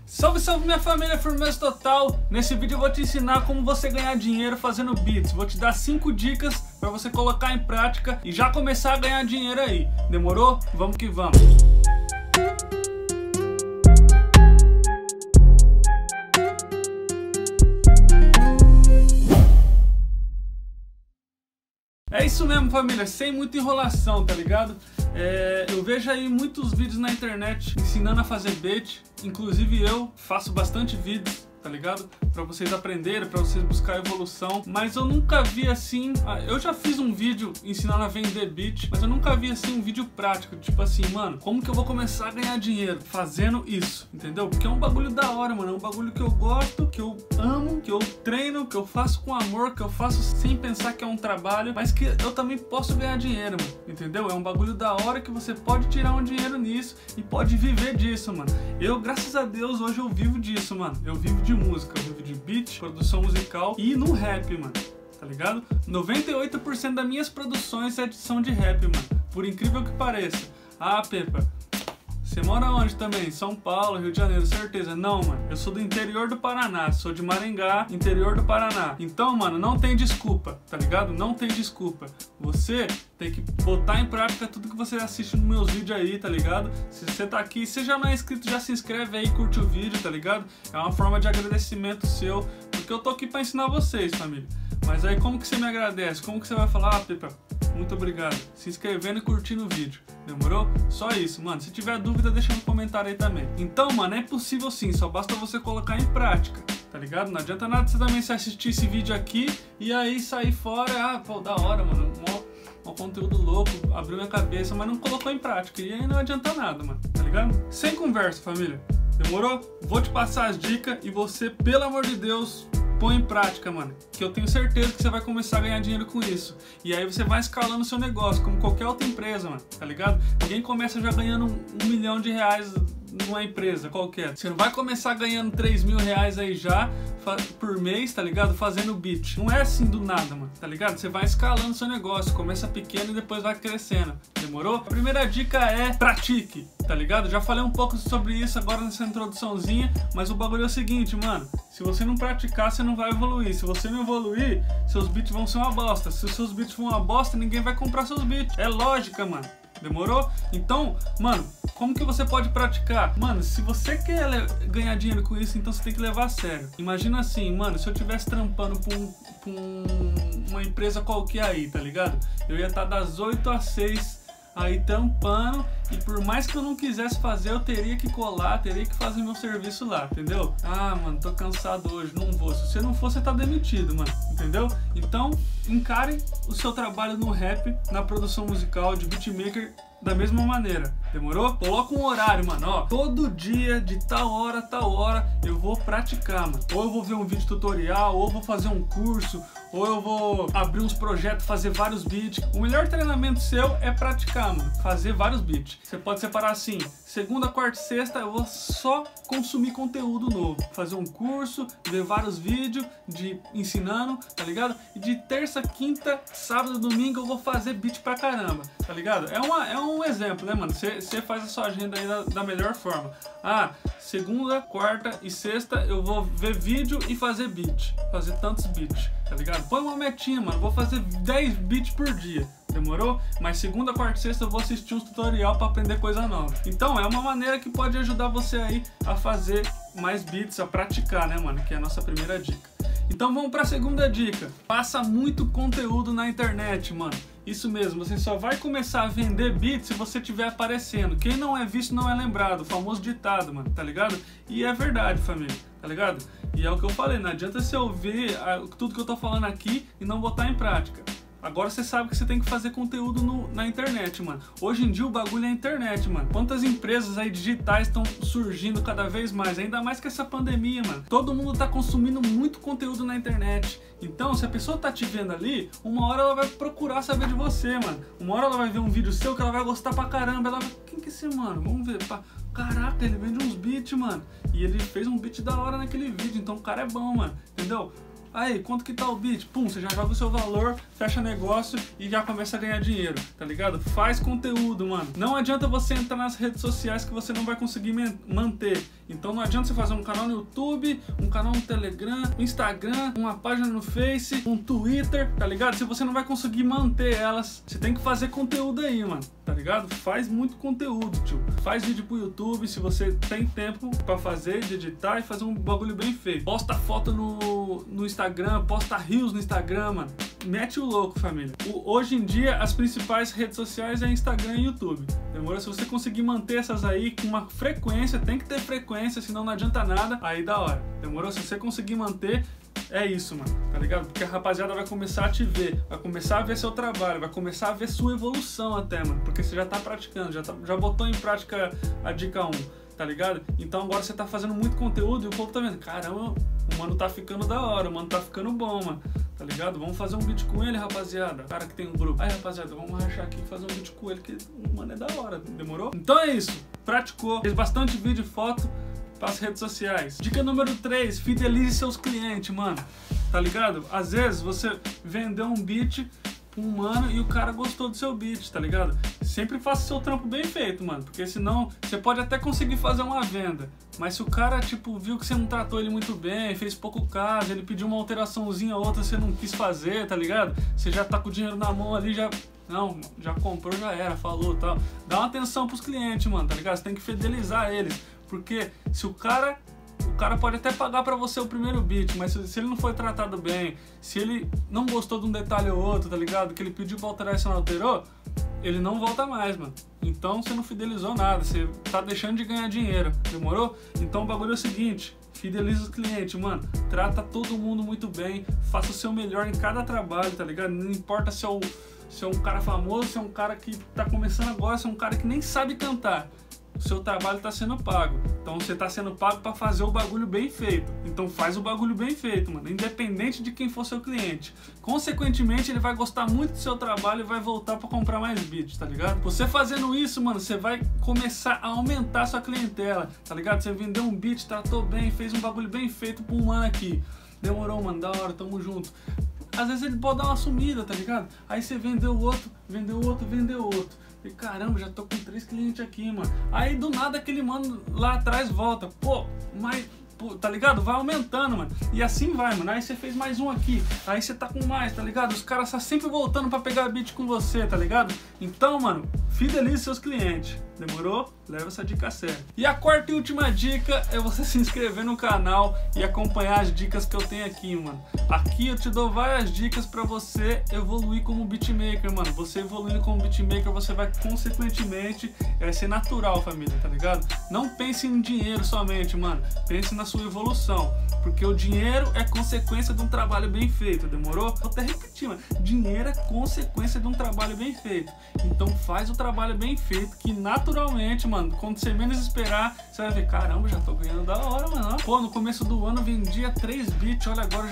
Salve, salve minha família, firmeza total! Nesse vídeo eu vou te ensinar como você ganhar dinheiro fazendo beats. Vou te dar 5 dicas para você colocar em prática e já começar a ganhar dinheiro aí. Demorou? Vamos que vamos! É isso mesmo, família, sem muita enrolação, tá ligado? Eu vejo aí muitos vídeos na internet ensinando a fazer beat, inclusive eu faço bastante vídeos, tá ligado? Pra vocês aprenderem, pra vocês buscar evolução, mas eu nunca vi assim, eu já fiz um vídeo ensinando a vender beat, mas eu nunca vi assim um vídeo prático, tipo assim, mano, como que eu vou começar a ganhar dinheiro fazendo isso, entendeu? Porque é um bagulho da hora, mano, é um bagulho que eu gosto, que eu amo, que eu treino, que eu faço com amor, que eu faço sem pensar que é um trabalho, mas que eu também posso ganhar dinheiro, mano, entendeu? É um bagulho da hora que você pode tirar um dinheiro nisso e pode viver disso, mano. Eu, graças a Deus, hoje eu vivo disso, mano. Eu vivo de música, eu vivo de beat, produção musical e no rap, mano, tá ligado? 98% das minhas produções são de rap, mano, por incrível que pareça. Ah, Pepa, você mora onde também? São Paulo, Rio de Janeiro, certeza? Não, mano, eu sou do interior do Paraná, sou de Maringá, interior do Paraná. Então, mano, não tem desculpa, tá ligado? Não tem desculpa. Você tem que botar em prática tudo que você assiste nos meus vídeos aí, tá ligado? Se você tá aqui, se já não é inscrito, já se inscreve aí, curte o vídeo, tá ligado? É uma forma de agradecimento seu, porque eu tô aqui pra ensinar vocês, família. Mas aí como que você me agradece? Como que você vai falar, ah, Pepa, muito obrigado, se inscrevendo e curtindo o vídeo, demorou? Só isso, mano, se tiver dúvida deixa no comentário aí também. Então, mano, é possível sim, só basta você colocar em prática, tá ligado? Não adianta nada você também se assistir esse vídeo aqui e aí sair fora, ah, pô, da hora, mano, um conteúdo louco, abriu minha cabeça, mas não colocou em prática, e aí não adianta nada, mano, tá ligado? Sem conversa, família, demorou? Vou te passar as dicas e você, pelo amor de Deus, põe em prática, mano, que eu tenho certeza que você vai começar a ganhar dinheiro com isso. E aí você vai escalando o seu negócio, como qualquer outra empresa, mano, tá ligado? Ninguém começa já ganhando R$1 milhão numa empresa qualquer. Você não vai começar ganhando R$3.000 aí já por mês, tá ligado? Fazendo beat. Não é assim do nada, mano, tá ligado? Você vai escalando o seu negócio, começa pequeno e depois vai crescendo. Demorou? A primeira dica é pratique, tá ligado? Já falei um pouco sobre isso agora nessa introduçãozinha, mas o bagulho é o seguinte, mano. Se você não praticar, você não vai evoluir. Se você não evoluir, seus beats vão ser uma bosta. Se os seus beats for uma bosta, ninguém vai comprar seus beats. É lógica, mano. Demorou? Então, mano, como que você pode praticar? Mano, se você quer ganhar dinheiro com isso, então você tem que levar a sério. Imagina assim, mano, se eu estivesse trampando pra uma empresa qualquer aí, tá ligado? Eu ia estar das 8 às 6 aí trampando e por mais que eu não quisesse fazer, eu teria que colar, teria que fazer meu serviço lá, entendeu? Ah, mano, tô cansado hoje, não vou. Se você não for, você tá demitido, mano, entendeu? Então, encare o seu trabalho no rap, na produção musical, de beatmaker, da mesma maneira, demorou? Coloca um horário, mano, ó, todo dia, de tal hora, eu vou praticar, mano. Ou eu vou ver um vídeo tutorial, ou eu vou fazer um curso, ou eu vou abrir uns projetos, fazer vários beats. O melhor treinamento seu é praticar, mano, fazer vários beats. Você pode separar assim, segunda, quarta e sexta eu vou só consumir conteúdo novo, fazer um curso, ver vários vídeos ensinando, tá ligado? E de terça, quinta, sábado, domingo eu vou fazer beat pra caramba, tá ligado? É um exemplo, né, mano? Você faz a sua agenda aí da melhor forma. Ah, segunda, quarta e sexta eu vou ver vídeo e fazer beat, fazer tantos beats, tá ligado? Põe uma metinha, mano, vou fazer 10 beats por dia. Demorou? Mas segunda, quarta e sexta eu vou assistir uns tutorial pra aprender coisa nova. Então é uma maneira que pode ajudar você aí a fazer mais beats, a praticar, né, mano? Que é a nossa primeira dica. Então vamos pra segunda dica. Faça muito conteúdo na internet, mano. Isso mesmo, você só vai começar a vender beats se você estiver aparecendo. Quem não é visto não é lembrado, o famoso ditado, mano, tá ligado? E é verdade, família, tá ligado? E é o que eu falei, não adianta você ouvir tudo que eu tô falando aqui e não botar em prática. Agora você sabe que você tem que fazer conteúdo na internet, mano. Hoje em dia o bagulho é a internet, mano. Quantas empresas aí digitais estão surgindo cada vez mais, ainda mais com essa pandemia, mano. Todo mundo tá consumindo muito conteúdo na internet. Então, se a pessoa tá te vendo ali, uma hora ela vai procurar saber de você, mano. Uma hora ela vai ver um vídeo seu que ela vai gostar pra caramba. Ela vai, quem que é esse mano? Vamos ver, pá. Caraca, ele vende uns beats, mano. E ele fez um beat da hora naquele vídeo, então o cara é bom, mano. Entendeu? Aí, quanto que tá o beat? Pum, você já joga o seu valor, fecha negócio e já começa a ganhar dinheiro, tá ligado? Faz conteúdo, mano. Não adianta você entrar nas redes sociais que você não vai conseguir manter. Então não adianta você fazer um canal no YouTube, um canal no Telegram, um Instagram, uma página no Face, um Twitter, tá ligado? Se você não vai conseguir manter elas, você tem que fazer conteúdo aí, mano, tá ligado? Faz muito conteúdo, tio. Faz vídeo pro YouTube se você tem tempo pra fazer, de editar e fazer um bagulho bem feito. Posta foto no Instagram, posta reels no Instagram, mano. Mete o louco, família. Hoje em dia, as principais redes sociais é Instagram e YouTube. Demorou? Se você conseguir manter essas aí com uma frequência, tem que ter frequência, senão não adianta nada, aí da hora. Demorou? Se você conseguir manter, é isso, mano, tá ligado? Porque a rapaziada vai começar a te ver, vai começar a ver seu trabalho, vai começar a ver sua evolução até, mano. Porque você já tá praticando, já botou em prática a dica 1, tá ligado? Então agora você tá fazendo muito conteúdo e o povo tá vendo, caramba, o mano tá ficando da hora, o mano tá ficando bom, mano. Tá ligado? Vamos fazer um vídeo com ele, rapaziada. O cara que tem um grupo. Aí, rapaziada, vamos rachar aqui e fazer um vídeo com ele, que o mano é da hora. Demorou? Então é isso. Praticou. Fez bastante vídeo e foto para as redes sociais. Dica número 3. Fidelize seus clientes, mano. Tá ligado? Às vezes você vendeu um beat pra um mano e o cara gostou do seu beat, tá ligado? Sempre faça seu trampo bem feito, mano. Porque senão você pode até conseguir fazer uma venda. Mas se o cara, tipo, viu que você não tratou ele muito bem, fez pouco caso, ele pediu uma alteraçãozinha ou outra, você não quis fazer, tá ligado? Você já tá com o dinheiro na mão ali, já comprou, já era, falou, tal. Dá uma atenção pros clientes, mano, tá ligado? Você tem que fidelizar eles. Porque se o cara pode até pagar pra você o primeiro beat, mas se ele não foi tratado bem, se ele não gostou de um detalhe ou outro, tá ligado? Que ele pediu pra alterar e você não alterou, ele não volta mais, mano. Então você não fidelizou nada, você tá deixando de ganhar dinheiro, demorou? Então o bagulho é o seguinte, fideliza os clientes, mano. Trata todo mundo muito bem, faça o seu melhor em cada trabalho, tá ligado? Não importa se é um cara famoso, se é um cara que tá começando agora, se é um cara que nem sabe cantar. O seu trabalho está sendo pago. Então você está sendo pago para fazer o bagulho bem feito. Então faz o bagulho bem feito, mano. Independente de quem for seu cliente. Consequentemente, ele vai gostar muito do seu trabalho e vai voltar para comprar mais beats, tá ligado? Você fazendo isso, mano, você vai começar a aumentar a sua clientela, tá ligado? Você vendeu um beat, tratou bem, fez um bagulho bem feito pra um mano aqui. Demorou, mano, da hora, tamo junto. Às vezes ele pode dar uma sumida, tá ligado? Aí você vendeu outro, vendeu outro, vendeu outro. E caramba, já tô com 3 clientes aqui, mano. Aí do nada aquele mano lá atrás volta. Pô, mas... Pô, tá ligado? Vai aumentando, mano. E assim vai, mano. Aí você fez mais um aqui. Aí você tá com mais, tá ligado? Os caras tá sempre voltando pra pegar beat com você, tá ligado? Então, mano, fidelize seus clientes. Demorou? Leva essa dica a sério. E a quarta e última dica é você se inscrever no canal e acompanhar as dicas que eu tenho aqui, mano. Aqui eu te dou várias dicas pra você evoluir como beatmaker, mano. Você evoluindo como beatmaker, você vai consequentemente ser natural, família, tá ligado? Não pense em dinheiro somente, mano. Pense na sua evolução. Porque o dinheiro é consequência de um trabalho bem feito, demorou? Vou até repetir, mano. Dinheiro é consequência de um trabalho bem feito. Então faz o trabalho bem feito que naturalmente, mano, quando você menos esperar, você vai ver, caramba, já tô ganhando da hora, mano. Pô, no começo do ano eu vendia 3 beats, olha, agora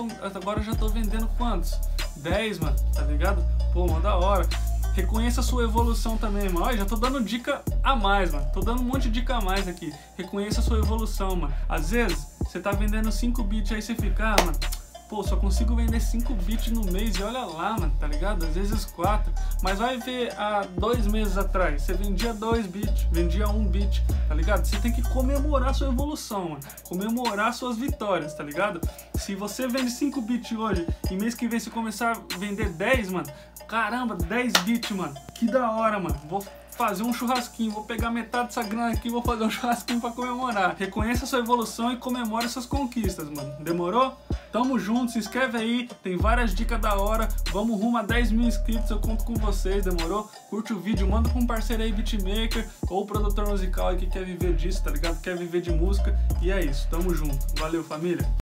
eu já tô vendendo quantos? 10, mano, tá ligado? Pô, mano, da hora. Reconheça a sua evolução também, mano. Olha, já tô dando dica a mais, mano. Tô dando um monte de dica a mais aqui. Reconheça a sua evolução, mano. Às vezes, você tá vendendo 5 beats, aí você fica, mano, pô, só consigo vender 5 beats no mês e olha lá, mano, tá ligado? Às vezes 4. Mas vai ver há 2 meses atrás, você vendia 2 beats, vendia 1 beat, tá ligado? Você tem que comemorar a sua evolução, mano. Comemorar suas vitórias, tá ligado? Se você vende 5 beats hoje e mês que vem você começar a vender 10, mano, caramba, 10 beats, mano. Que da hora, mano. Vou fazer um churrasquinho, vou pegar metade dessa grana aqui e vou fazer um churrasquinho pra comemorar. Reconheça a sua evolução e comemore suas conquistas, mano. Demorou? Tamo junto, se inscreve aí, tem várias dicas da hora. Vamos rumo a 10 mil inscritos, eu conto com vocês, demorou? Curte o vídeo, manda pra um parceiro aí, beatmaker ou produtor musical aí que quer viver disso, tá ligado? Quer viver de música. E é isso, tamo junto. Valeu, família!